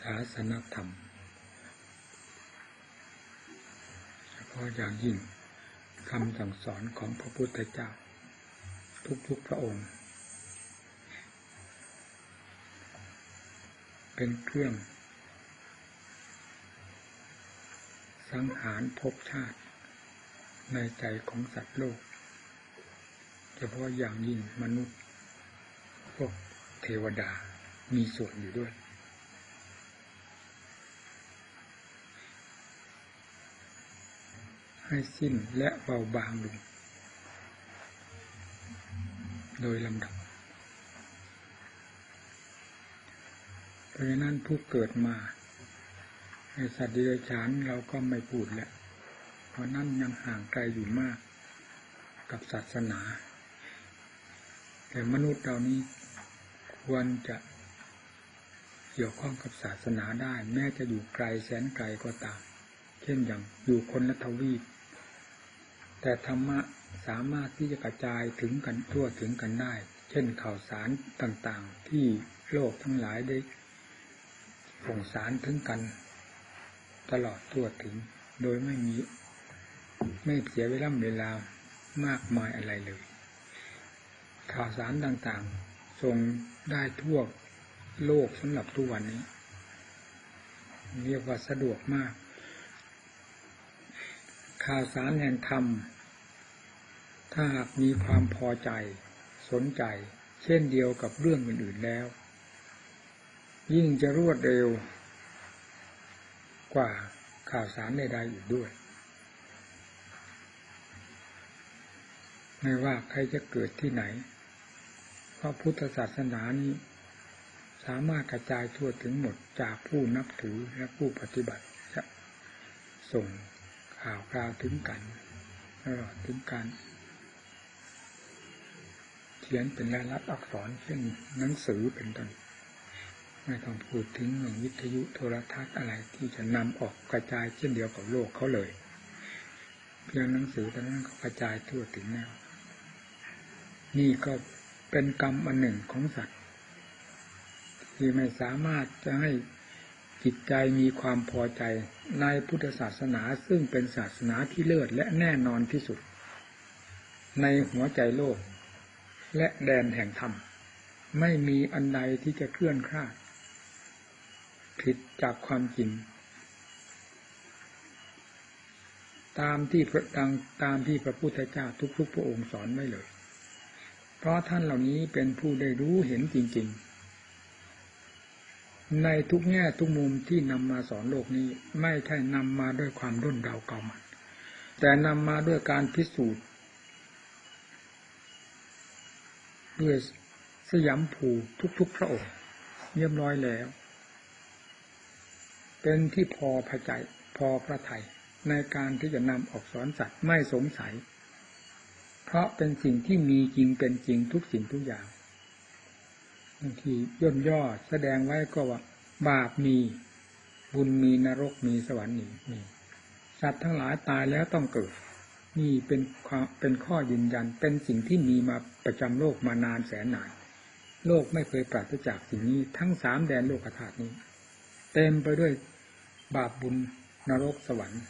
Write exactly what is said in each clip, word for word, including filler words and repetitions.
าสนธรรมเฉพาะอย่างยิ่งคำสั่งสอนของพระพุทธเจ้าทุกๆพระองค์เป็นเครื่องสังหารภพชาติในใจของสัตว์โลกเฉพาะอย่างยิ่งมนุษย์พวกเทวดามีส่วนอยู่ด้วยให้สิ้นและเบาบางลงโดยลำดับเพราะฉะนั้นผู้เกิดมาในสัตว์เดรัจฉานเราก็ไม่พูดแหละเพราะนั่นยังห่างไกลอยู่มากกับศาสนาแต่มนุษย์เรานี้ควรจะเกี่ยวข้องกับศาสนาได้แม้จะอยู่ไกลแสนไกลก็ตามเช่นอย่างอยู่คนละทวีปแต่ธรรมะสามารถที่จะกระจายถึงกันทั่วถึงกันได้เช่นข่าวสารต่างๆที่โลกทั้งหลายได้ส่งสารถึงกันตลอดทั่วถึงโดยไม่มีไม่เสียเวลาเวลามากมายอะไรเลยข่าวสารต่างๆส่งได้ทั่วโลกสำหรับทุกวันนี้เรียกว่าสะดวกมากข่าวสารแห่งธรรมถ้าหากมีความพอใจสนใจเช่นเดียวกับเรื่องอื่นๆแล้วยิ่งจะรวดเร็วกว่าข่าวสารใดๆอีกด้วยไม่ว่าใครจะเกิดที่ไหนเพราะพุทธศาสนานี้สามารถกระจายทั่วถึงหมดจากผู้นับถือและผู้ปฏิบัติจะส่งข่าวคราวถึงกันตลอดถึงการเขียนเป็นลายลักษณ์อักษรเช่นหนังสือเป็นต้นไม่ต้องพูดถึงเรื่องวิทยุโทรทัศน์อะไรที่จะนำออกกระจายเช่นเดียวกับโลกเขาเลยเพียงหนังสือแต่นั้นก็กระจายทั่วถึงแล้วนี่ก็เป็นกรรมอันหนึ่งของสัตว์ที่ไม่สามารถจะให้จิตใจมีความพอใจในพุทธศาสนาซึ่งเป็นศาสนาที่เลิศและแน่นอนที่สุดในหัวใจโลกและแดนแห่งธรรมไม่มีอันใดที่จะเคลื่อนคลาดผิดจากความจริงตามที่พระดังตามที่พระพุทธเจ้าทุกๆพระองค์สอนไว้เลยเพราะท่านเหล่านี้เป็นผู้ได้รู้เห็นจริงๆในทุกแง่ทุกมุมที่นำมาสอนโลกนี้ไม่ใช่นำมาด้วยความรุ่นเดาเก่ามันแต่นำมาด้วยการพิสูจน์ด้วยสยามภูทุกๆพระองค์เรียบร้อยแล้วเป็นที่พอพระทัยพอพระทัยในการที่จะนำออกสอนสัตว์ไม่สงสัยเพราะเป็นสิ่งที่มีจริงเป็นจริงทุกสิ่งทุกอย่างบางทีย่นย่อแสดงไว้ก็ว่าบาปมีบุญมีนรกมีสวรรค์มีสัตว์ทั้งหลายตายแล้วต้องเกิดนี่เป็นเป็นข้อยืนยันเป็นสิ่งที่มีมาประจำโลกมานานแสนนานโลกไม่เคยปราศจากสิ่งนี้ทั้งสามแดนโลกธาตุนี้เต็มไปด้วยบาปบุญนรกสวรรค์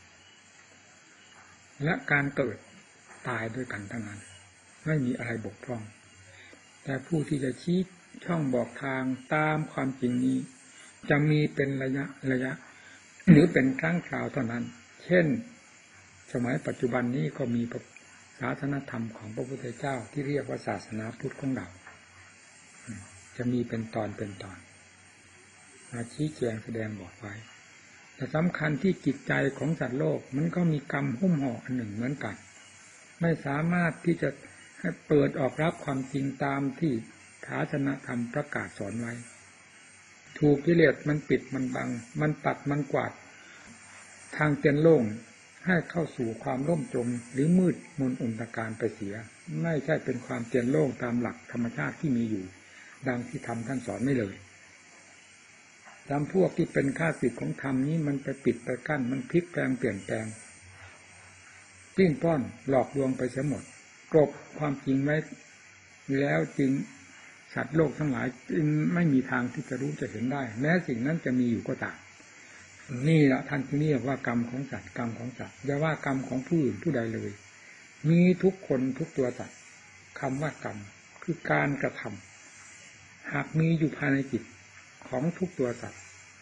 และการเกิดตายด้วยกันทั้งนั้นไม่มีอะไรบกพร่องแต่ผู้ที่จะชี้ช่องบอกทางตามความจริงนี้จะมีเป็นระยะระยะหรือเป็นครั้งคราวเท่านั้นเช่นสมัยปัจจุบันนี้ก็มีศาสนธรรมของพระพุทธเจ้าที่เรียกว่าศาสนาพุทธของเราจะมีเป็นตอนเป็นตอนมาชี้แจงแสดงบอกไว้แต่สำคัญที่จิตใจของสัตว์โลกมันก็มีกรรมหุ้มห่ออันหนึ่งเหมือนกันไม่สามารถที่จะให้เปิดออกรับความจริงตามที่ศาสนธรรมประกาศสอนไว้ถูกกิเลสมันปิดมันบังมันปัดมันกวาดทางเตียนโล่งให้เข้าสู่ความร่มจมหรือมืดมนอนตการไปเสียไม่ใช่เป็นความเตียนโล่งตามหลักธรรมชาติที่มีอยู่ดังที่ธรรมท่านสอนไม่เลยตามพวกที่เป็นข้าศึกของธรรมนี้มันไปปิดไปกั้นมันพลิกแปลงเปลี่ยนแปลงปิ้งป้อนหลอกลวงไปเสียหมดกลบความจริงไว้แล้วจึงแสสัตว์โลกทั้งหลายจึงไม่มีทางที่จะรู้จะเห็นได้แม้สิ่งนั้นจะมีอยู่ก็ตามนี่แหละท่านที่นี่ว่ากรรมของสัตว์กรรมของสัตว์อย่าว่ากรรมของผู้อื่นผู้ใดเลยมีทุกคนทุกตัวสัตว์คำว่ากรรมคือการกระทำหากมีอยู่ภายในจิตของทุกตัวสัตว์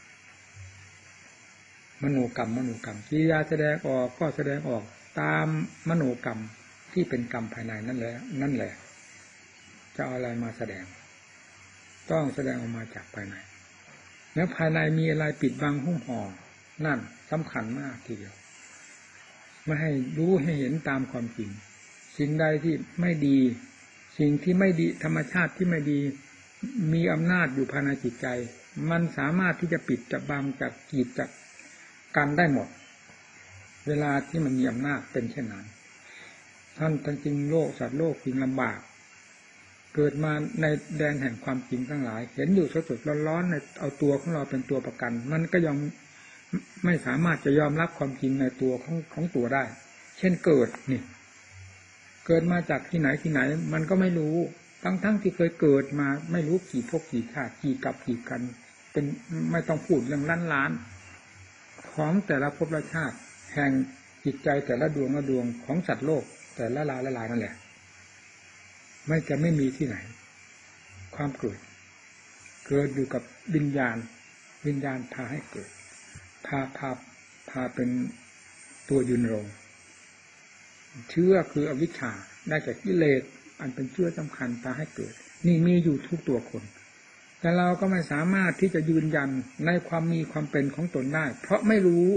มโนกรรมมโนกรรมกิริยาแสดงออกก็แสดงออกตามมโนกรรมที่เป็นกรรมภายในนั่นแหละนั่นแหละจะเอาอะไรมาแสดงต้องแสดงออกมาจากภายในแล้วภายในมีอะไรปิดบังหุ้มห่อนั่นสำคัญมากทีเดียวไม่ให้รู้ให้เห็นตามความจริงสิ่งใดที่ไม่ดีสิ่งที่ไม่ดีธรรมชาติที่ไม่ดีมีอำนาจอยู่ภายในจิตใจมันสามารถที่จะปิดจะบังจากกีดจากกันได้หมดเวลาที่มันมีอำนาจเป็นเช่นนั้นท่านทั้งจริงโลกสัตว์โลกจริงลำบากเกิดมาในแดนแห่งความจริงทั้งหลายเห็นอยู่สดๆร้อนๆในเอาตัวของเราเป็นตัวประกันมันก็ยังไม่สามารถจะยอมรับความจริงในตัวของของตัวได้เช่นเกิดนี่เกิดมาจากที่ไหนที่ไหนมันก็ไม่รู้ทั้งๆที่เคยเกิดมาไม่รู้กี่ภพกี่ชาติกี่กับกี่กันเป็นไม่ต้องพูดเรื่องล้านล้านของแต่ละภพละชาติแห่งจิตใจแต่ละดวงละดวงของสัตว์โลกแต่ละลายละลายนั่นแหละไม่จะไม่มีที่ไหนความเกิดเกิดอยู่กับวิญญาณวิญญาณพาให้เกิดพาพาพาเป็นตัวยืนรงเชื้อคืออวิชชาได้จากกิเลสอันเป็นเชื้อสำคัญพาให้เกิดนี่มีอยู่ทุกตัวคนแต่เราก็ไม่สามารถที่จะยืนยันในความมีความเป็นของตนได้เพราะไม่รู้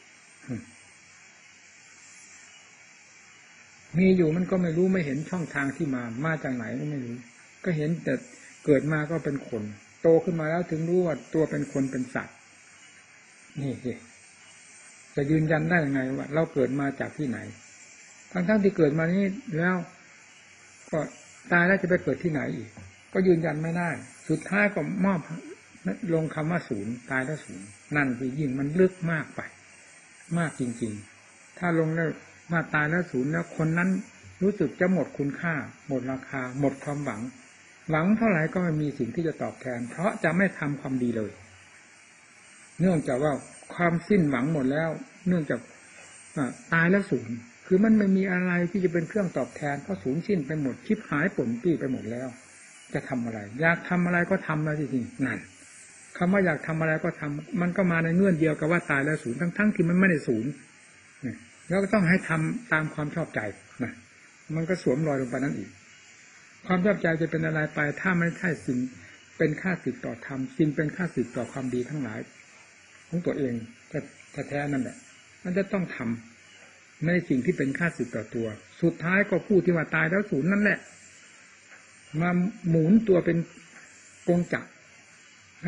มีอยู่มันก็ไม่รู้ไม่เห็นช่องทางที่มามาจากไหนก็ไม่รู้ก็เห็นแต่เกิดมาก็เป็นคนโตขึ้นมาแล้วถึงรู้ว่าตัวเป็นคนเป็นสัตว์นี่สิจะยืนยันได้ยังไงว่าเราเกิดมาจากที่ไหนทั้งๆที่เกิดมานี้แล้วก็ตายแล้วจะไปเกิดที่ไหนอีกก็ยืนยันไม่ได้สุดท้ายก็มอบลงคำว่าศูนย์ตายแล้วศูนย์นั่นคือยิ่งมันลึกมากไปมากจริงๆถ้าลงแล้วมาตายแล้วศูนย์แล้วคนนั้นรู้สึกจะหมดคุณค่าหมดราคาหมดความหวังหวังเท่าไหร่ก็ไม่มีสิ่งที่จะตอบแทนเพราะจะไม่ทำความดีเลยเนื่องจากว่าความสิ้นหวังหมดแล้วเนื่องจากตายแล้วศูนย์คือมันไม่มีอะไรที่จะเป็นเครื่องตอบแทนเพราะศูนย์สิ้นไปหมดชิบหายป่นปี้ไปหมดแล้วจะทำอะไรอยากทำอะไรก็ทำแล้วจริงๆนั่นคำว่าอยากทำอะไรก็ทำมันก็มาในเงื่อนเดียวกับว่าตายแล้วศูนย์ทั้งๆที่มันไม่ได้ศูนย์แล้วก็ต้องให้ทำตามความชอบใจนะมันก็สวมรอยลงไปนั่นอีกความชอบใจจะเป็นอะไรไปถ้าไม่ใช่สิ่งเป็นค่าศึกต่อธรรมสิ่งเป็นค่าศึกต่อความดีทั้งหลายของตัวเองแท้ๆนั่นแหละมันจะต้องทำในสิ่งที่เป็นค่าศึกต่อตัวสุดท้ายก็พูดที่ว่าตายแล้วศูนย์นั่นแหละมาหมุนตัวเป็นกงจักรให้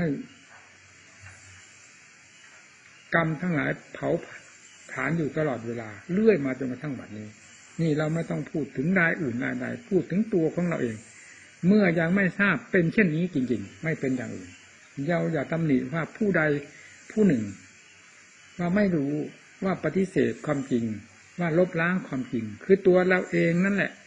กรรมทั้งหลายเผาผลาญอยู่ตลอดเวลาเลื่อยมาจนกระทั่งบัดนี้นี่เราไม่ต้องพูดถึงรายอื่นรายใดพูดถึงตัวของเราเองเมื่อยังไม่ทราบเป็นเช่นนี้จริงๆไม่เป็นอย่างอื่นเราอย่าตำหนิว่าผู้ใดผู้หนึ่งว่าไม่รู้ว่าปฏิเสธความจริงว่าลบล้างความจริงคือตัวเราเองนั่นแหละ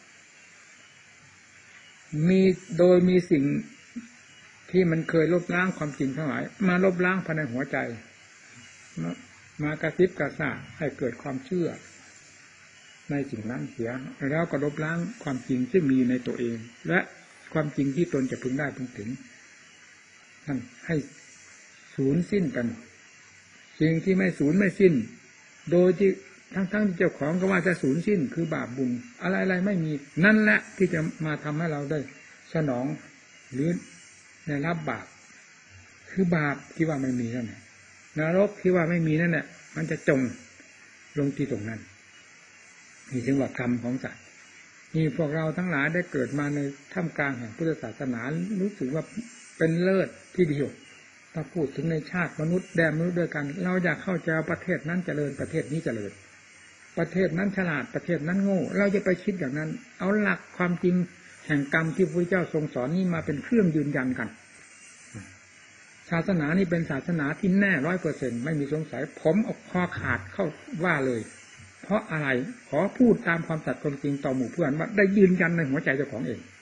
มีโดยมีสิ่งที่มันเคยลบล้างความจริงทั้งหลายมาลบล้างภายในหัวใจมากระซิบกระซาบให้เกิดความเชื่อในสิ่งนั้นเสียแล้วก็ลบล้างความจริงที่มีในตัวเองและความจริงที่ตนจะพึงได้พึงถึงนั่นให้สูญสิ้นกันสิ่งที่ไม่สูญไม่สิ้นโดยที่ทั้งๆที่เจ้าของก็ว่าจะสูญสิ้นคือบาปบุญอะไรๆไม่มีนั่นแหละที่จะมาทำให้เราได้สนองหรือได้รับบาปคือบาปที่ว่าไม่มีนั่นแหละนรกที่ว่าไม่มีนั่นแหละมันจะจมลงที่ตรงนั้นนี่ถึงว่ากรรมของสัตว์นี่พวกเราทั้งหลายได้เกิดมาในท่ามกลางแห่งพุทธศาสนารู้สึกว่าเป็นเลิศที่เดียวถ้าพูดถึงในชาติมนุษย์แดนมนุษย์ด้วยกันเราอยากเข้าใจประเทศนั้นเจริญประเทศนี้เจริญประเทศนั้นฉลาดประเทศนั้นโง่เราจะไปคิดอย่างนั้นเอาหลักความจริงแห่งกรรมที่พระพุทธเจ้าทรงสอนนี้มาเป็นเครื่องยืนยันกันศาสนานี้เป็นศาสนาที่แน่ร้อยเปอร์เซ็นต์ไม่มีสงสัยผมออกคอขาดเข้าว่าเลยเพราะอะไรขอพูดตามความสัตย์ความจริงต่อหมู่เพื่อนว่าได้ยืนยันในหัวใจเจ้าของเอง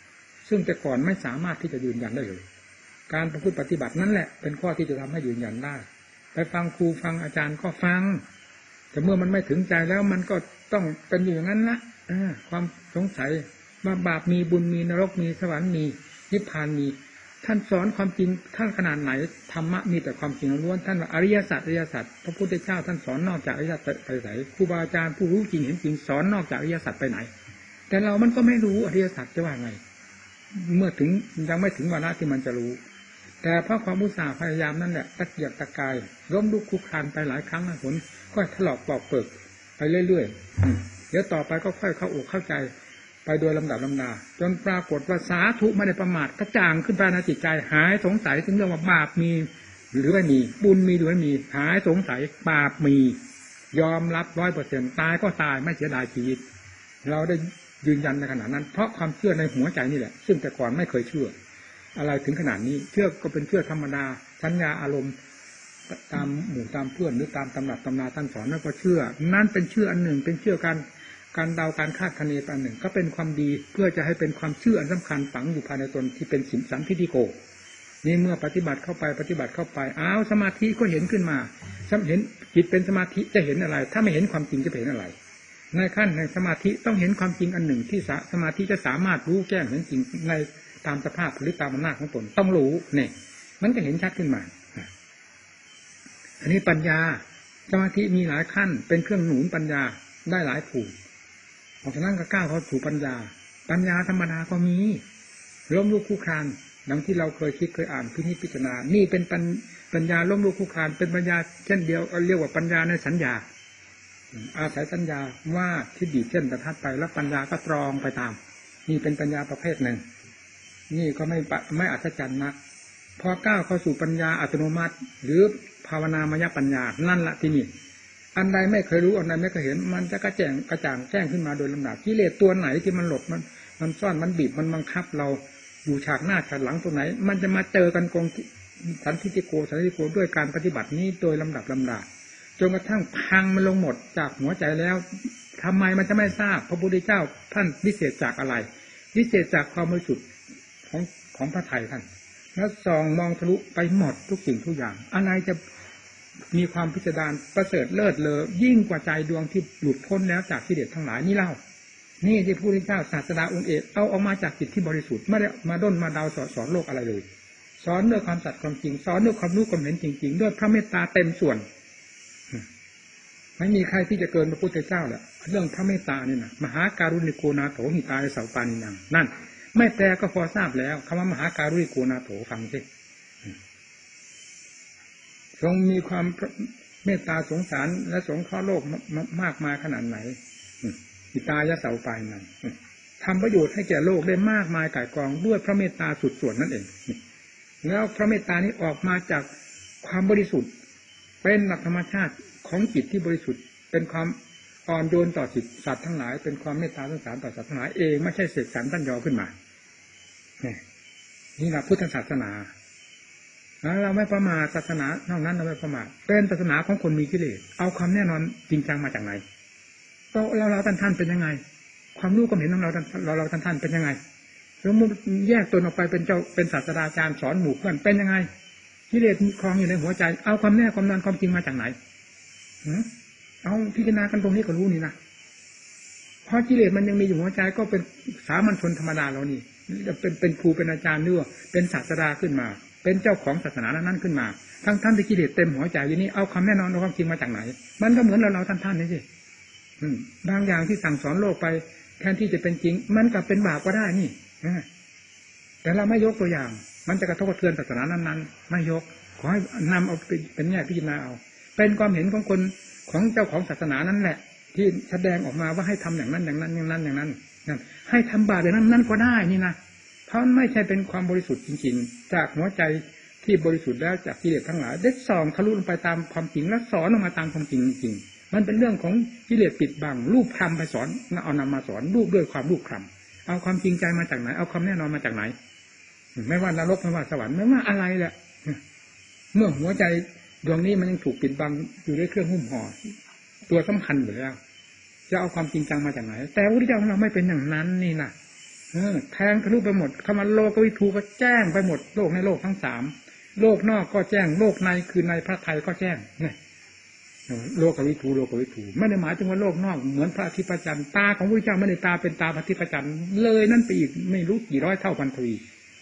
ซึ่งแต่ก่อนไม่สามารถที่จะยืนยันได้เลยการประพฤติปฏิบัตินั่นแหละเป็นข้อที่จะทำให้ยืนยันได้ไปฟังครูฟังอาจารย์ก็ฟังแต่เมื่อมันไม่ถึงใจแล้วมันก็ต้องเป็นอย่างนั้นละความสงสัยว่าบาปมีบุญมีนรกมีสวรรค์มีนิพพานมีท่านสอนความจริงท่านขนาดไหนธรรมะมีแต่ความจริงล้วนท่านว่าอริยสัจอริยสัจพระพุทธเจ้าท่านสอนนอกจากอริยสัจไปไหนครูบาอาจารย์ผู้รู้จริงเห็นจริงสอนนอกจากอริยสัจไปไหนแต่เรามันก็ไม่รู้อริยสัจจะว่าไงเมื่อถึงยังไม่ถึงวาระที่มันจะรู้แต่เพราะความอุตสาห์พยายามนั่นแหละตะเกียกตะกายล้มลุกคลุกคลานไปหลายครั้งผลก็ถลอกปอกเปิกไปเรื่อยๆเดี๋ยวต่อไปก็ค่อยเข้าอกเข้าใจไปโดยลำดับลำดาจนปรากฏว่าสาธุไม่ได้ประมาทกระจ่างขึ้นภายในจิตใจหายสงสัยถึงเรื่องว่าบาปมีหรือไม่มีบุญมีหรือไม่มีหายสงสัยบาปมียอมรับร้อยเปอร์เซ็นต์ตายก็ตายไม่เสียดายชีวิตเราได้ยืนยันในขณะนั้นเพราะความเชื่อในหัวใจนี่แหละซึ่งแต่ก่อนไม่เคยเชื่ออะไรถึงขนาดนี้เชื่อก็เป็นเชื่อธรรมดาสัญญาอารมณ์ตามหมู่ตามเพื่อนหรือตามตำรับตำราท่านสอนนั่นก็เชื่อนั่นเป็นเชื่ออันหนึ่งเป็นเชื่อการการเดาการคาดคะเนอันหนึ่งก็เป็นความดีเพื่อจะให้เป็นความเชื่ออันสำคัญฝังอยู่ภายในตนที่เป็นสิมสัมพิธิโกนี่เมื่อปฏิบัติเข้าไปปฏิบัติเข้าไปอ้าวสมาธิก็เห็นขึ้นมาเห็นจิตเป็นสมาธิจะเห็นอะไรถ้าไม่เห็นความจริงจะเห็นอะไรในขั้นในสมาธิต้องเห็นความจริงอันหนึ่งที่สมาธิจะสามารถรู้แจ้งเห็นจริงในตามสภาพหรือตามอำนาจของตนต้องรู้เนี่ยมันจะเห็นชัดขึ้นมาอันนี้ปัญญาสมาธิมีหลายขั้นเป็นเครื่องหนุนปัญญาได้หลายผูกออกจากนั้นก็ก้าวเข้าสู่ปัญญาปัญญาธรรมดาก็มีล้มลุกคลุกคลานดังที่เราเคยคิดเคยอ่านพินิจพิจารณานี่เป็นปัญญาล้มลุกคลุกคลานเป็นปัญญาเช่นเดียวเรียกว่าปัญญาในสัญญาอาศัยสัญญาว่าที่ดีเช่นกระทัดไปแล้วปัญญาก็ตรองไปตามนี่เป็นปัญญาประเภทหนึ่งนี่ก็ไม่ไม่อัศจรรย์นักพอก้าวเข้าสู่ปัญญาอัตโนมัติหรือภาวนามยปัญญานั่นละที่นี่อันใดไม่เคยรู้อันใดไม่เคยเห็นมันจะกระแจ่งกระจ่างแจ้งขึ้นมาโดยลำดับกิเลสตัวไหนที่มันหลบมันมันซ่อนมันบีบมันบังคับเราอยู่ฉากหน้าฉากหลังตัวไหนมันจะมาเจอกันกองสันทิฏฐิโกสันทิฏฐิโกด้วยการปฏิบัตินี้โดยลำดับลำดาจนกระทั่งพังมันลงหมดจากหัวใจแล้วทำไมมันจะไม่ทราบพระพุทธเจ้าท่านวิเศษจากอะไรวิเศษจากความบริสุทธิ์ของของพระทัยท่านแล้วส่องมองทะลุไปหมดทุกสิ่งทุกอย่างอะไรจะมีความพิสดารประเสริฐเลิศเลอยิ่งกว่าใจดวงที่หลุดพ้นแล้วจากกิเลสทั้งหลายนี่เล่านี่ที่พระพุทธเจ้าศาสดาองค์เอกเอาออกมาจากจิตที่บริสุทธิ์ไม่ได้มาด้นมาเดาสอนสอนโลกอะไรเลยสอนด้วยความสัตย์ความจริงสอนด้วยความรู้ความเห็นจริงๆด้วยพระเมตตาเต็มส่วนไม่มีใครที่จะเกินพระพุทธเจ้าแหละเรื่องพระเมตตานี่นะมหาการุณิโกนาโถหิตาเสาปานิยังนั่นไม่แปลก็พอทราบแล้วคำว่ามหาการุณิโกนาโถฟังสิทรงมีความเมตตาสงสารและสงเคราะห์โลกมากมายขนาดไหนหิตายะเสาปานิยังทำประโยชน์ให้แก่โลกได้มากมายก่ายกองด้วยพระเมตตาสุดส่วนนั่นเองแล้วพระเมตตานี้ออกมาจากความบริสุทธิ์เป็นหลักธรรมชาติของจิตที่บริสุทธิ์เป็นความอ่อนโยนต่อจิตสัตว์ทั้งหลายเป็นความเมตตาสงสารต่อสัตว์ทั้งหลายเองไม่ใช่เสกสรรตั้นยอขึ้นมานี่แหละพุทธศาสนาเราไม่ประมาทศาสนานอกนั้นเราไม่ประมาทเป็นศาสนาของคนมีกิเลสเอาความแน่นอนจริงจังมาจากไหนเราเราท่านท่านเป็นยังไงความรู้ความเห็นของเราเราเราท่านท่านเป็นยังไงสมมติแยกตนออกไปเป็นเจ้าเป็นศาสตราจารย์สอนหมู่เพื่อนเป็นยังไงกิเลสคลองอยู่ในหัวใจเอาความแน่ความนอนความจริงมาจากไหนเอาพิจารณากันตรงนี้ก็รู้นี่นะเพราะกิเลสมันยังมีอยู่หัวใจก็เป็นสามัญชนธรรมดาเรานี่จะเป็นเป็นครูเป็นอาจารย์หรือว่าเป็นศาสดาขึ้นมาเป็นเจ้าของศาสนานั้นขึ้นมาทั้งท่านที่กิเลสเต็มหัวใจอยู่นี่เอาความแน่นอนเอาความจริงมาจากไหนมันก็เหมือนเราเราท่านท่านนี่สิบางอย่างที่สั่งสอนโลกไปแทนที่จะเป็นจริงมันกลับเป็นบาปก็ได้นี่แต่เราไม่ยกตัวอย่างมันจะกระทบกระเทือนศาสนานั้นๆไม่ยกขอให้นำเอาเป็นแง่พิจารณาเอาเป็นความเห็นของคนของเจ้าของศาสนานั่นแหละที่แสดงออกมาว่าให้ทำอย่างนั้นอย่างนั้นอย่างนั้นอย่างนั้นให้ทำบาปอย่างนั้นนั่นก็ได้นี่นะเพราะไม่ใช่เป็นความบริสุทธิ์จริงๆจากหัวใจที่บริสุทธิ์แล้วจากกิเลสทั้งหลายได้ส่องทะลุลงไปตามความจริงและสอนออกมาตามความจริงจริงมันเป็นเรื่องของกิเลสปิดบังรูปคำไปสอนเอานำมาสอนรูปด้วยความรูปคำเอาความจริงใจมาจากไหนเอาความแน่นอนมาจากไหนไม่ว่านรกไม่ว่าสวรรค์ไม่ว่าอะไรแหละเมื่อหัวใจดวงนี้มันยังถูกปิดบังอยู่ด้วยเครื่องหุ้มห่อตัวสำคัญอยู่แล้วจะเอาความจริงจังมาจากไหนแต่พระพุทธเจ้าของเราไม่เป็นอย่างนั้นนี่นะเออแทงทะลุไปหมดคำว่าโลกวิถูก็แจ้งไปหมดโลกในโลกทั้งสามโลกนอกก็แจ้งโลกในคือในพระทัยก็แจ้งเนี่ยโลกวิถูโลกวิถูไม่ได้หมายถึงว่าโลกนอกเหมือนพระอาทิตย์พระจันทร์ตาของพระพุทธเจ้าไม่ได้ตาเป็นตาพระอาทิตย์พระจันทร์เลยนั่นไปอีกไม่รู้กี่ร้อยเท่าพันทวี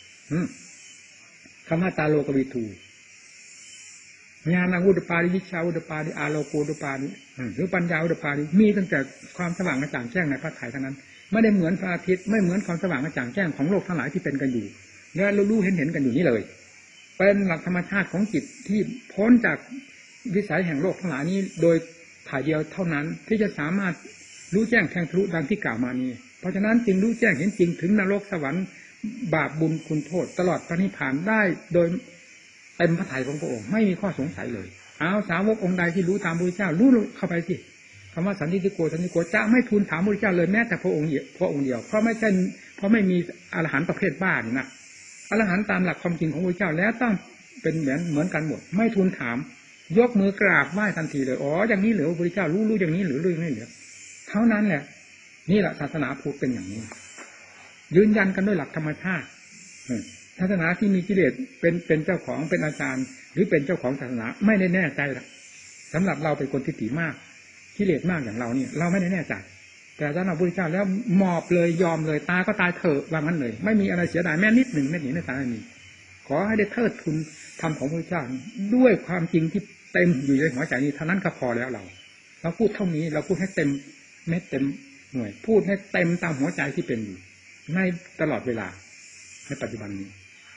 คำว่าตาโลกวิถูญาณอุดปาริวิชาอุดปาริอาโลโกอุดปาริหรือปัญญาอุดปาริมีตั้งแต่ความสว่างกระจ่างแจ้งในพระทัยเท่านั้นไม่ได้เหมือนพระอาทิตย์ไม่เหมือนความสว่างกระจ่างแจ้งของโลกทั้งหลายที่เป็นกันอยู่และรู้ๆเห็นๆกันอยู่นี่เลยเป็นหลักธรรมชาติของจิตที่พ้นจากวิสัยแห่งโลกทั้งหลายนี้โดยถ่ายเดียวเท่านั้นที่จะสามารถรู้แจ้งแทงทะลุดังที่กล่าวมานี้เพราะฉะนั้นจึงรู้แจ้งเห็นจริงถึงนรกสวรรค์บาปบุญคุณโทษตลอดพระนิพพานได้โดยเต็มพระทัยของพระองค์ไม่มีข้อสงสัยเลยเอาสาวกองค์ใดที่รู้ตามพระพุทธเจ้ารู้เข้าไปสิคำว่าสันติโกสันติโกจะไม่ทูลถามพระพุทธเจ้าเลยแม้แต่พระองค์พระองค์เดียวเพราะไม่ใช่เพราะไม่มีอรหันต์ประเภทบ้านี่นะอรหันต์ตามหลักความจริงของพระพุทธเจ้าแล้วต้องเป็นเหมือนเหมือนกันหมดไม่ทูลถามยกมือกราบไหว้ทันทีเลยอ๋ออย่างนี้เหรอพระพุทธเจ้ารู้รู้อย่างนี้หรือรู้ไม่เหรอเท่านั้นแหละนี่แหละศาสนาพุทธเป็นอย่างนี้ยืนยันกันด้วยหลักธรรมชาติศาสนาที่มีกิเลสเป็นเป็นเจ้าของเป็นอาจารย์หรือเป็นเจ้าของศาสนาไม่ได้แน่ใจหรอกสำหรับเราเป็นคนทิฏฐิมากกิเลสมากอย่างเราเนี่ยเราไม่ได้แน่ใจแต่ถ้าเราพุทธเจ้าแล้วมอบเลยยอมเลยตายก็ตายเถอะว่างั้นเลยไม่มีอะไรเสียดายแม้นิดหนึ่งไม่หนีไม่ตายไม่มีขอให้ได้เทิดทุนธรรมของพระเจ้าด้วยความจริงที่เต็มอยู่ในหัวใจนี้เท่านั้นก็พอแล้วเราเราพูดเท่านี้เราพูดให้เต็มเม็ดเต็มหน่วยพูดให้เต็มตามหัวใจที่เป็นอยู่ในตลอดเวลาในปัจจุบันนี้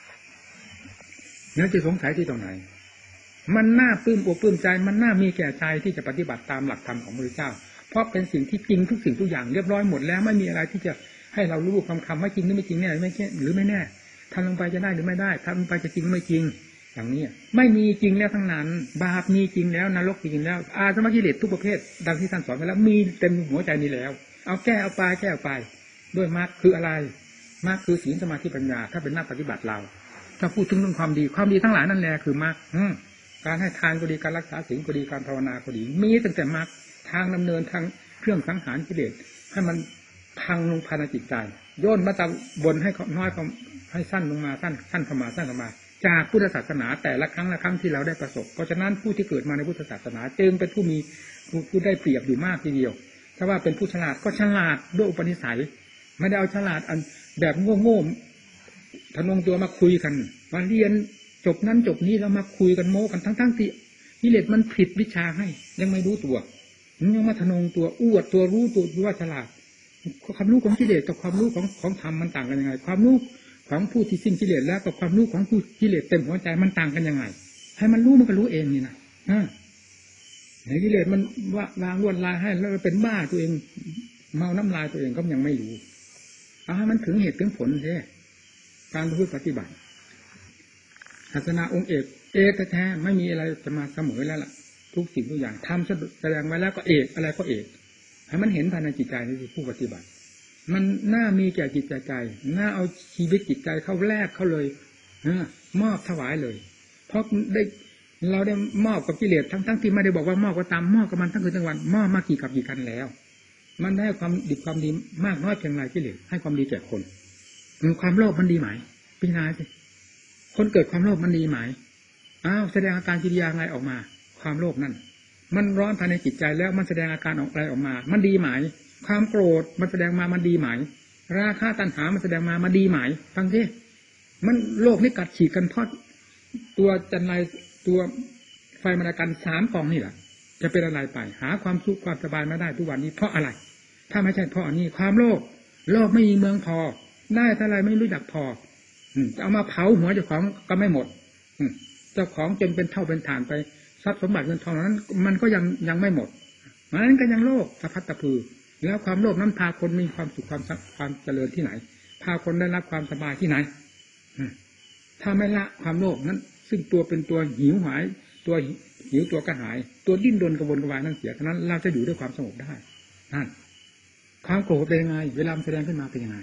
แล้วจะสงสัยที่ตรงไหนมันน่าปลื้มอกปลื้มใจมันน่ามีแก่ใจที่จะปฏิบัติตามหลักธรรมของพระพุทธเจ้าเพราะเป็นสิ่งที่จริงทุกสิ่งทุกอย่างเรียบร้อยหมดแล้วไม่มีอะไรที่จะให้เรารู้คำคำว่าจริงหรือไม่จริงแน่ไม่หรือไม่แน่ทำลงไปจะได้หรือไม่ได้ทำลงไปจะจริงหรือไม่จริงอย่างนี้ไม่มีจริงแล้วทั้งนั้นบาปมีจริงแล้วนรกมีจริงแล้วอาสวะกิเลสทุกประเภทดังที่ท่านสอนไว้แล้วมีเต็มหัวใจนี้แล้วเอาแก้เอาไปแก้เอาไปด้วยมรรคคืออะไรมรรคคือศีลสมาธิปัญญาถ้าเป็นนักปฏิบัติเราถ้าพูดถึงเรื่องความดีความดีทั้งหลายนั่นแหละคือมรรคการให้ทานก็ดีการรักษาศีลก็ดีการภาวนาก็ดีมีตั้งแต่มรรคทางดำเนินทางเครื่องสังหารกิเลสให้มันพังลงภายในจิตใจโยนมาตะบนให้น้อยให้สั้นลงมาสั้นสั้นเข้ามาสั้นเข้ามาจากพุทธศาสนาแต่ละครั้งละครั้งที่เราได้ประสบเพราะฉะนั้นผู้ที่เกิดมาในพุทธศาสนาจึงเป็นผู้มีผู้ได้เปรียบอยู่มากทีเดียวถ้าว่าเป็นผู้ฉลาดก็ฉลาดด้วยอุปนิสัยไม่ได้เอาฉลาดอันแบบโง่ๆทะนงตัวมาคุยกันมาเรียนจบนั้นจบนี้แล้วมาคุยกันโม้กันทั้งๆที่กิเลสมันผิดวิชาให้ยังไม่รู้ตัวยังมาทะนงตัวอวดตัวรู้ตัวว่าฉลาดความรู้ของกิเลสกับความรู้ของของธรรมมันต่างกันยังไงความรู้ของผู้ที่สิ้นกิเลสแล้วกับความรู้ของผู้กิเลสเต็มหัวใจมันต่างกันยังไงให้มันรู้มันก็รู้เองนี่นะไอ้กิเลสมันว่าวางลวดลายให้แล้วเป็นบ้าตัวเองเมาน้ำลายตัวเองก็ยังไม่รู้เอาให้มันถึงเหตุถึงผลใช่การพูดปฏิบัติศาสนาองค์เอกเอกแท้ไม่มีอะไรจะมาเสมอแล้วล่ะทุกสิ่งทุกอย่างทำแสดงไว้แล้วก็เอกอะไรก็เอกให้มันเห็นภายในจิตใจนี่ผู้ปฏิบัติมันน่ามีแก่จิตใจใจน่าเอาชีวิตจิตใจเข้าแลกเข้าเลยมอบถวายเลยเพราะได้เราได้มอบกับกิเลสทั้งทั้งที่ไม่ได้บอกว่ามอบก็ตามมอบกับมันทั้งคืนทั้งวันมอบมากี่กับกี่กันแล้วมันได้ความดีความดีมากน้อยเพียงไรกิเลสให้ความดีแก่คนความโลภมันดีไหมพิจารณาสิคนเกิดความโลภมันดีไหมอ้าวแสดงอาการกิริยาไงออกมาความโลภนั่นมันร้อนภายในจิตใจแล้วมันแสดงอาการออกอะไรออกมามันดีไหมความโกรธมันแสดงมามันดีไหมราคะตัณหามันแสดงมามันดีไหมฟังสิมันโลกนี่กัดฉีกกันทอดตัวจันไรตัวไฟมรกันสามกองนี่แหละจะเป็นอะไรไปหาความสุขความสบายไม่ได้ทุกวันนี้เพราะอะไรถ้าไม่ใช่เพราะอันนี้ความโลภโลภไม่มีเมืองพอได้เท่าไรไม่รู้จักพอจะเอามาเผาหัวเจ้าของก็ไม่หมดเจ้าของจนเป็นเท่าเป็นฐานไปทรัพย์สมบัติเงินทองนั้นมันก็ยังยังไม่หมดมันก็ยังโลภสะพัดตะพือแล้วความโลภนั้นพาคนมีความสุขความความเจริญที่ไหนพาคนได้รับความสบายที่ไหนถ้าไม่ละความโลภนั้นซึ่งตัวเป็นตัวหิวหายตัวหิวตัวกระหายตัวดิ้นรนกระวนกระวายนั่นเสียฉะนั้นเราจะอยู่ด้วยความสงบได้นั่นความโกรธเป็นยังไงเวลามันแสดงขึ้นมาเป็นยังไง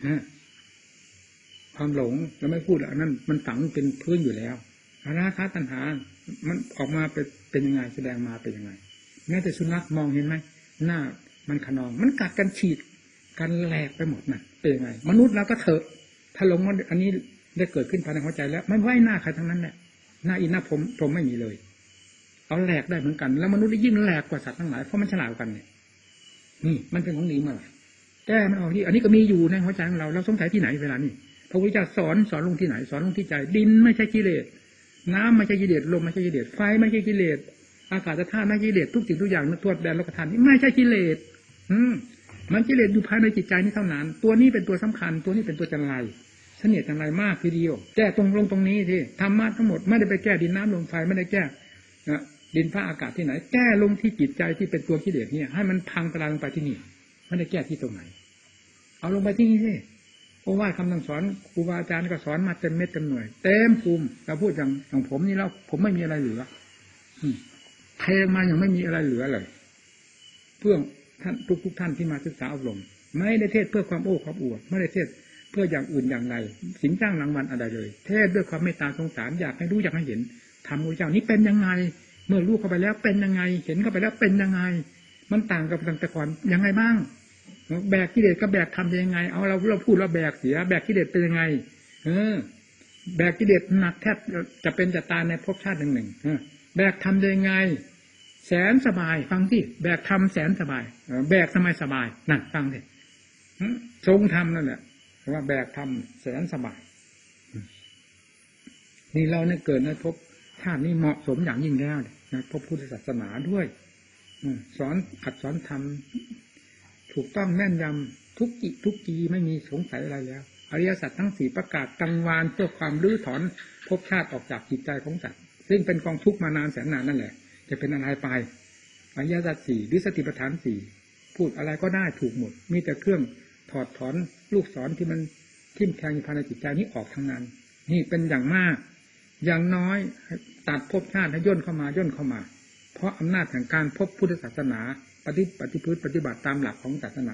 ความหลงเราไม่พูดอันนั้นมันฝังเป็นพื้นอยู่แล้วราคะตัณหามันออกมาเป็นเป็นยังไงแสดงมาเป็นยังไงแม้แต่สุนัขมองเห็นไหมหน้ามันขนองมันกัดกันฉีดกันแหลกไปหมดนั่นเป็นยังไงมนุษย์เราก็เถอะถ้าลงว่าอันนี้ได้เกิดขึ้นภายในหัวใจแล้วไม่ไว้หน้าใครทั้งนั้นแหละหน้าอินหน้าผมผมไม่มีเลยเอาแหลกได้เหมือนกันแล้วมนุษย์ได้ยิ่งแหลกกว่าสัตว์ทั้งหลายเพราะมันฉลาดกันเนี่ยนี่มันเป็นของดีมาแก้มันออกที่อันนี้ก็มีอยู่ในหัวใจของเราเราสงสัยที่ไหนเวลานี้พระพุทธเจ้าสอนสอนลงที่ไหนสอนลงที่ใจดินไม่ใช่กิเลสน้ำไม่ใช่กิเลสลมไม่ใช่กิเลสไฟไม่ใช่กิเลสอากาศธาตุไม่ใช่กิเลสทุกสิ่งทุกอย่างทั่วแดนโลกธาตุนี้ไม่ใช่กิเลสอืมมันกิเลสอยู่ภายในจิตใจนี้เท่านั้นตัวนี้เป็นตัวสำคัญตัวนี้เป็นตัวจันไรเสนียดจันไรมากทีเดียวแก้ตรงลงตรงนี้ที่ธรรมะทั้งหมดไม่ได้ไปแก้ดินน้ำลมไฟไม่ได้แก้ดินฟ้าอากาศที่ไหนแก้ลงที่จิตใจที่เป็นตัวกิเลสเนี่ยให้มันพังทลายลงไปที่นี่ไม่ได้แก้ที่ตรงไหนเอาลงไปที่นี่สิเพราะว่าคำสั่งสอนครูบาอาจารย์ก็สอนมาเต็มเม็ดเต็มหน่วยเต็มภูมิเราพูดอย่างอย่างผมนี่แล้วผมไม่มีอะไรเหลือเทมาอย่างไม่มีอะไรเหลือเลยเพื่อท่านทุกทุกท่านที่มาศึกษาอบรมไม่ได้เทศเพื่อความโอ้ความอวดไม่ได้เทศเพื่ออย่างอื่นอย่างใดสินจ้างรางวัลอะไรเลยเทศด้วยความเมตตาสงสารอยากให้รู้อยากให้เห็นธรรมของเจ้านี้เป็นยังไงเมื่อรู้เข้าไปแล้วเป็นยังไงเห็นเข้าไปแล้วเป็นยังไงมันต่างกับตั้งแต่ก่อนยังไงบ้างแบกกิเลสกับแบกธรรมเป็นยังไงเอาเราเราพูดเราแบกเสียแบกกิเลสเป็นยังไงเออแบกกิเลสหนักแทบจะเป็นจะตายในภพชาติหนึ่งหนึ่งแบกธรรมเป็นยังไงแสนสบายฟังที่แบกธรรมแสนสบายแบกทำไมสบายนั่นฟังสิทรงธรรมนั่นแหละว่าแบกธรรมแสนสบายนี่เราเนี่ยเกิดในภพชาตินี้เหมาะสมอย่างยิ่งแล้วในภพพุทธศาสนาด้วยสอนขัดสอนธรรมถูกต้องแม่นยำทุกกิทุกกีไม่มีสงสัยอะไรแล้วอริยสัจทั้งสี่ประกาศกังวานเพื่อความรื้อถอนภพชาติออกจากจิตใจของสัตว์ซึ่งเป็นกองทุกข์มานานแสนนานนั่นแหละจะเป็นอะไรไปอริยสัจสี่หรือสติปัฏฐานสี่พูดอะไรก็ได้ถูกหมดมีแต่เครื่องถอดถอนลูกศรที่มันทิ่มแทงอยู่ภายในจิตใจนี้ออกทั้งนั้นนี่เป็นอย่างมากอย่างน้อยตัดภพชาติให้ย่นเข้ามาย่นเข้ามาเพราะอำนาจแห่งการพบพุทธศาสนาปฏิปฏิพฤติปฏิบัติตามหลักของศาสนา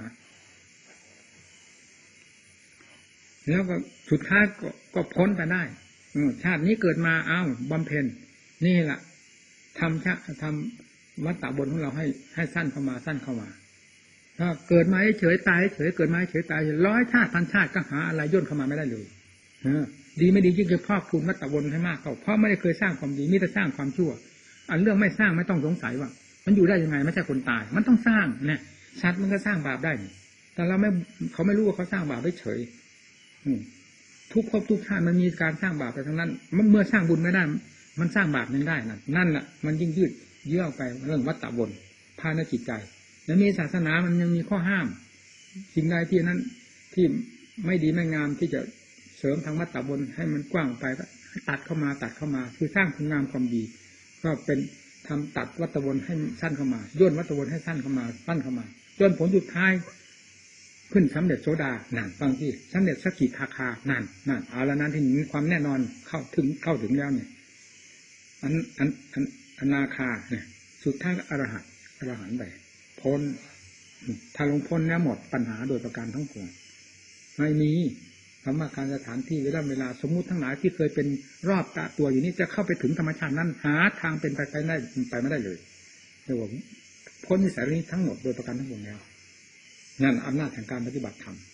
แล้วก็สุดท้ายก็ก็พ้นไปได้ชาตินี้เกิดมาอ้าวบำเพ็ญนี่แหละทำชาทำวัฏฏะบนของเราให้ให้สั้นเข้ามาสั้นเข้ามาถ้าเกิดมาเฉยตายเฉยเกิดมาเฉยตายร้อยชาติพันชาติก็หาอะไรย่นเข้ามาไม่ได้เลยดีไม่ดียิ่งจะพอกคูณวัฏฏะบนให้มากเข้าเพราะไม่ได้เคยสร้างความดีมีแต่สร้างความชั่วอันเรื่องไม่สร้างไม่ต้องสงสัยว่ามันอยู่ได้ยังไงไม่ใช่คนตายมันต้องสร้างเนี่ยสัตว์มันก็สร้างบาปได้แต่เราไม่เขาไม่รู้ว่าเขาสร้างบาปได้เฉยทุกภพทุกชาติมันมีการสร้างบาปไปทั้งนั้นเมื่อสร้างบุญไม่ได้มันสร้างบาปยังได้นั่นนั่นแหละมันยิ่งยืดเยื้อไปเรื่องวัฏฏะบนภายในจิตใจแล้วมีศาสนามันยังมีข้อห้ามสิ่งใดที่นั้นที่ไม่ดีไม่งามที่จะเสริมทางวัฏฏะบนให้มันกว้างไปก็ตัดเข้ามาตัดเข้ามาคือสร้างคุณงามความดีก็เป็นทำตัดวัฏฏะบนให้สั้นเข้ามาย่นวัฏฏะบนให้สั้นเข้ามาสั้นเข้ามาจนผลสุดท้ายขึ้นสำเร็จโสดานั่นฟังที่สำเร็จสกิทาคานั่นนั่นเอาละนั้นที่มีความแน่นอนเข้าถึงเข้าถึงแล้วเนี่ยอันอันอันอนาคาเนี่ยสุดท้ายอรหัตอรหันต์ไปพ้นถ้าลงพ้นแล้วหมดปัญหาโดยประการทั้งปวงไม่มีธรรมะการสถานที่เวลาเวลาสมมุติทั้งหลายที่เคยเป็นรอบตะตัวอยู่นี้จะเข้าไปถึงธรรมชาตินั้นหาทางเป็นไปไปได้ไปไม่ได้เลยเรียกว่าพ้นนิสัยนี้ทั้งหมดโดยประการทั้งปวงแล้วนั่นอำนาจแห่งการปฏิบัติธรรม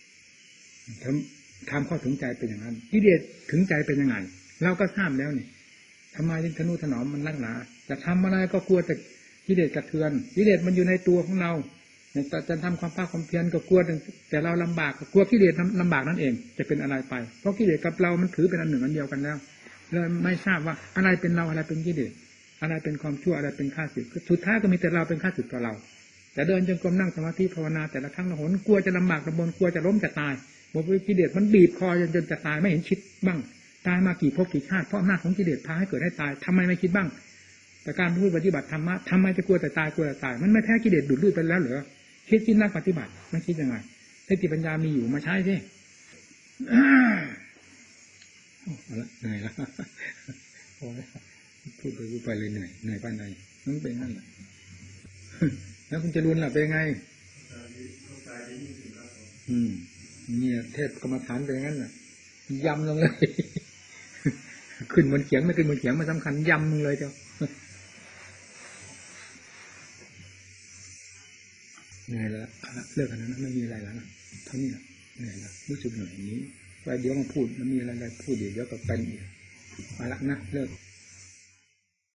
ทำเข้าถึงใจเป็นอย่างนั้นกิเลสถึงใจเป็นยังไงเราก็ทราบแล้วนี่ทำไมถึงทนุถนอมมันนักหนาจะทำอะไรก็กลัวแต่กิเลสกระเทือนกิเลสมันอยู่ในตัวของเราแต่จะทำความภาคความเพียรก็กลัวแต่เราลำบากก็กลัวกิเลสลำบากนั่นเองจะเป็นอะไรไปเพราะกิเลสกับเรามันถือเป็นอันหนึ่งอันเดียวกันแล้วเลยไม่ทราบว่าอะไรเป็นเราอะไรเป็นกิเลสอะไรเป็นความชั่วอะไรเป็นข้าศึกสุดท้ายก็มีแต่เราเป็นข้าศึกต่อเราแต่เดินจงกรมนั่งสมาธิภาวนาแต่ละครั้งละหนกลัวจะลำบากลำบนกลัวจะล้มจะตายบอกว่ากิเลสมันบีบคอจนจนจะตายไม่เห็นคิดบ้างตายมากี่ภพกี่ชาติเพราะอำนาจของกิเลสพาให้เกิดให้ตายทำไมไม่คิดบ้างแต่การพูดปฏิบัติธรรมะทำไมจะกลัวแต่ตายกลัวแต่ตายมันไม่แพ้กิเลสดูดลุ่ยไปแล้วเหรอคิดคิดนักปฏิบัติไม่คิดยังไงสติปัญญามีอยู่มาใช้สิเอาละเหนื่อยแล้วพอแล้วพูดไปพูดไปเลยเหนื่อยเหนื่อยไปไหนนั่นเป็นนั่นแหละแล้วคุณจะรุนล่ะเป็นไงอืมเนี่ยเทศกรรมฐานเป็นงั้นน่ะยำลงเลยขึ้นบนเขียงไม่ขึ้นบนเขียงมันสำคัญยำลงเลยเจ้าเหนื่อยแล้วเลิกกันนะไม่มีอะไรแล้วนะเท่านี้เหนื่อยแล้วรู้สึกเหนื่อยนี้ไว้เดี๋ยวมาพูดมันมีอะไรๆพูดเดี๋ยวก็เป็นอีกมาละนะเลิก